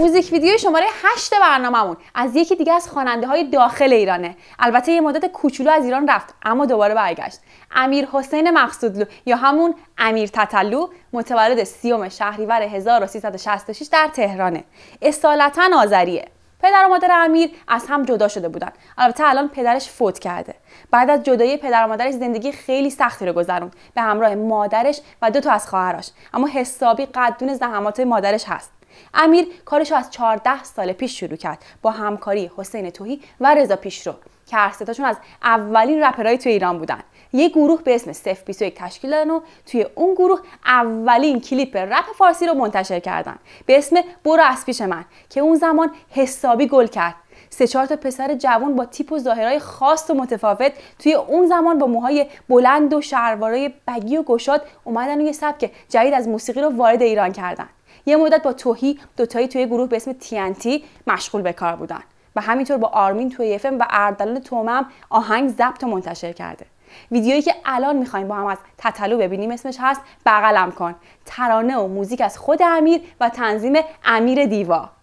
موزیک ویدیو شماره 8 برنامه‌مون از یکی دیگه از خواننده‌های داخل ایرانه. البته یه مدت کوچولو از ایران رفت اما دوباره برگشت. امیرحسین مقصودلو یا همون امیر تتلو متولد 30 شهریور 1366 در تهرانه. اصالتا آذریه. پدر و مادر امیر از هم جدا شده بودن. البته الان پدرش فوت کرده. بعد از جدایی پدر و مادرش زندگی خیلی سختی رو گذروند به همراه مادرش و 2 از خواهرش، اما حسابی قدردون زحمات مادرش هست. امیر کارش رو از 14 سال پیش شروع کرد با همکاری حسین توحی و رضا پیشرو که هر سه تاشون از اولین رپرهای توی ایران بودن. یه گروه به اسم 021 تشکیل دادن و توی اون گروه اولین کلیپ رپ فارسی رو منتشر کردن به اسم برو از پیش من که اون زمان حسابی گل کرد. 3-4 تا پسر جوان با تیپ و ظاهرهای خاص و متفاوت توی اون زمان با موهای بلند و شلوارای بگی و گشاد اومدن و یه سبک جدید از موسیقی رو وارد ایران کردن. یه مدت با توحی دوتایی توی گروه به اسم TNT مشغول به کار بودن و همینطور با آرمین توی FM و اردلان تومم آهنگ ضبط و منتشر کرده. ویدیویی که الان می‌خوایم با هم از تتلو ببینیم اسمش هست بغلم کن. ترانه و موزیک از خود امیر و تنظیم امیر دیوا.